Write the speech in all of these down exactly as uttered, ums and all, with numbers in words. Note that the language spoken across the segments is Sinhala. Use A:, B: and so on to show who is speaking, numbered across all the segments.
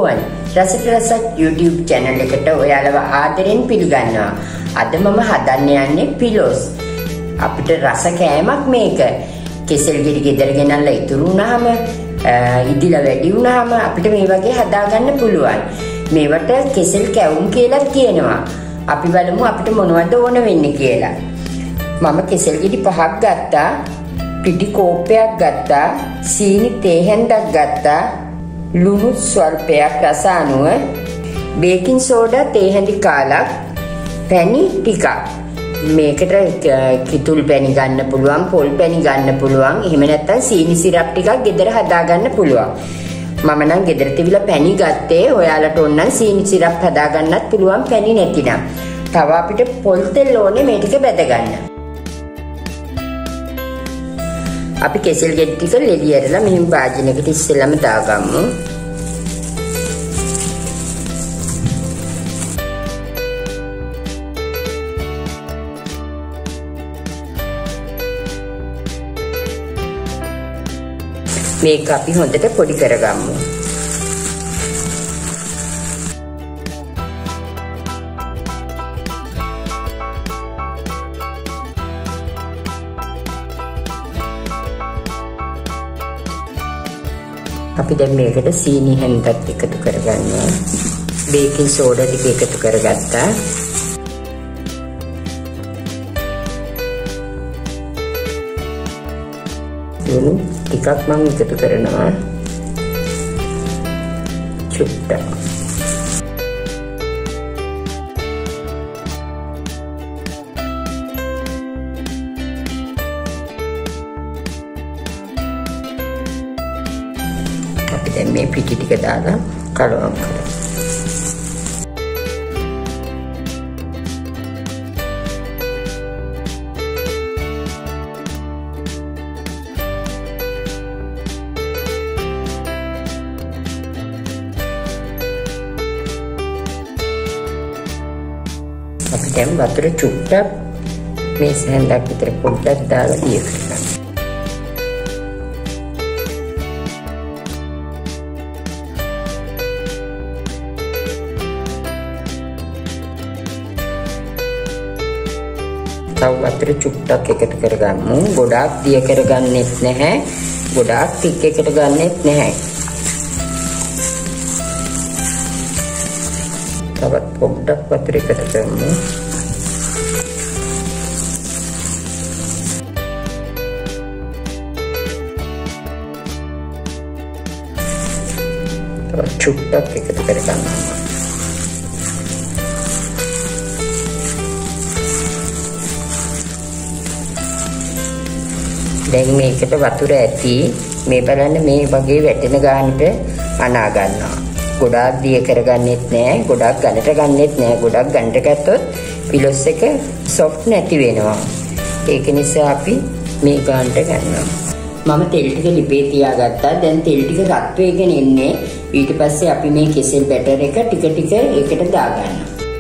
A: අයිබෝවන් රසට රසක් YouTube channel එකට ඔයාලව ආදරෙන් පිළිගන්නවා. අද මම හදන්න යන්නේ පිලෝස්. අපිට රස කෑමක් මේක. කෙසෙල් ගෙඩි ගෙදර ගෙනල්ලා ඉතුරු වුණාම ඉදිලා වැඩි වුණාම අපිට මේ වගේ හදා ගන්න පුළුවන්. මේවට කෙසෙල් කැවුම් කියලා කියනවා. අපි බලමු අපිට මොනවද ඕන වෙන්නේ කියලා. මම කෙසෙල් ගෙඩි පහක් ගත්තා. පිටි කෝප්පයක් ගත්තා. සීනි තේ හැන්දක් ගත්තා. ලුණු ස්වල්පයක් රස අනුව, බේකින් සෝඩා තේ හැඳි කාලක්, පැණි ටිකක්. මේකට කිතුල් පැණි ගන්න පුළුවන්, පොල් පැණි ගන්න පුළුවන්. එහෙම නැත්නම් සීනි සිරප් ටිකක් ගෙදර හදා ගන්න පුළුවන්. මම නම් ගෙදර තිබිලා පැණි ගත්තේ. ඔයාලට ඕන නම් සීනි සිරප් හදා ගන්නත් පුළුවන් පැණි නැතිනම්. තව අපිට පොල් තෙල් ඕනේ මේ ටික බැද ගන්න. අපි කෙසෙල් ගෙඩි ටික ලෙඩි ඇරලා මෙහෙම වාජනයකට ඉස්සෙල්ලාම දාගමු. මේක අපි හොඳට පොඩි කරගමු. අපි දැන් මේකට සීනි හැන්දත් එකතු කරගන්නවා. බේකින් සෝඩා ටික එකතු කරගත්තා. ලුණු ටිකක් මම එකතු කරනවා. චුට්ටක්. අපි දැන් මේ පිටි ටික දාලා කලවම් කරමු. අපි දැන් වතුර චුට්ටක් මේ සැහැන්දක් විතර පොඩ්ඩක් දාලා දිය කරගන්න. තව වතුර චුට්ටක් එකතු කරගමු. ගොඩාක් දිය කරගන්නෙත් නැහැ. ගොඩාක් ටික එකට ගන්නෙත් නැහැ. තවත් පොඩ්ඩක් වතුර එකතු කරමු. තවත් චුට්ටක් එකතු කරගන්න. දැන් මේකට වතුර ඇති. මේ බලන්න මේ වගේ වැටෙන ගානට අනා ගන්නවා. ගොඩාක් දිය කරගන්නෙත් නෑ, ගොඩාක් ගන්නට ගන්නෙත් නෑ. ගොඩාක් ගන්නට ගත්තොත් පිලොස් එක සොෆ්ට් නැති වෙනවා. ඒක නිසා අපි මේ ගානට ගන්නවා. මම තෙල් ටික ලිපේ තියාගත්තා. දැන් තෙල් ටික රත් වෙගෙන ඉන්නේ. ඊට පස්සේ අපි මේ කෙසෙල් බැටර් එක ටික ටික ඒකට දාගන්නවා.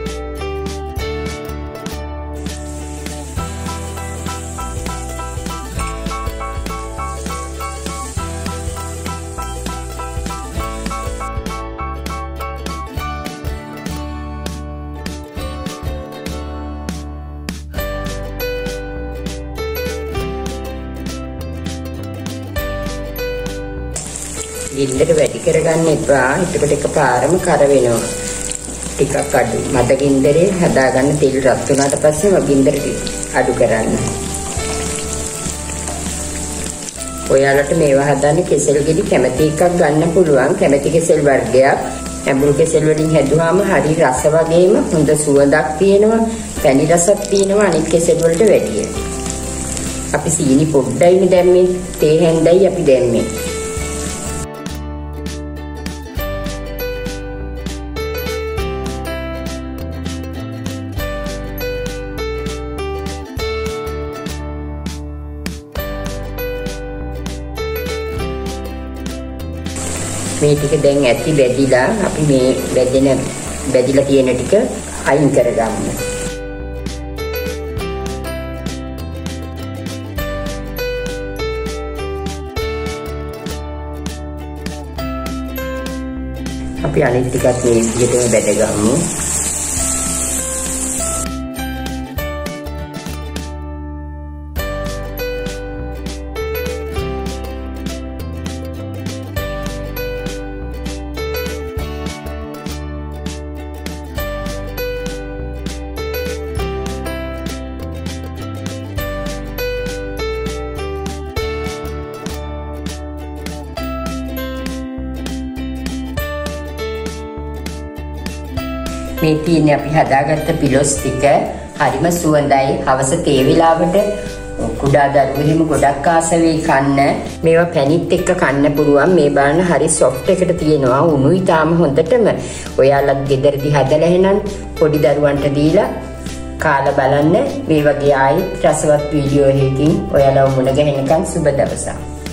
A: ගින්දර වැඩි කරගන්න එපා. එතකොට එකපාරම කර වෙනවා. ටිකක් අඩු. මද ගින්දරේ හදාගන්න තෙල් රත් වුණාට පස්සේ ගින්දර අඩු කරන්න. ඔයාලට මේවා හදන්න කෙසෙල් ගෙඩි කැමති එකක් ගන්න පුළුවන්. කැමති කෙසෙල් වර්ගයක්. ඇඹුල් කෙසෙල් වලින් හැදුවාම හරි රස වගේම හොඳ සුවඳක් තියෙනවා. පැණි රසක් තියෙනවා අනිත් කෙසෙල් වලට වැඩිය. අපි සීනි පොඩ්ඩයිනේ දැම්මේ. තේ හැන්දයි අපි දැම්මේ. මේ ටික දැන් ඇති බැදිලා අපි මේ බැදෙන බැදිලා තියෙන ටික අයින් කරගමු. අපි අනිත් ටිකත් මේ විදිහටම බැද ගමු. මේ තියෙන්නේ අපි හදාගත්ත පිලොස් ටික හරිම සුවඳයි. හවස තේ වෙලාවට කුඩා දරුවෝ එහෙම ගොඩක් ආස වෙයි කන්න. මේවා පැණිත් එක්ක කන්න පුළුවන්. මේ බලන්න හරි සොෆ්ට් එකට තියෙනවා. උණුයි තාම හොඳටම. ඔයාලත් ගෙදරදී හදලා එහෙනම් පොඩි දරුවන්ට දීලා කාලා බලන්න. මේ වගේ ආයි රසවත් වීඩියෝ එකකින් ඔයාලා මුණ ගැහෙනකන් සුබ දවසක්.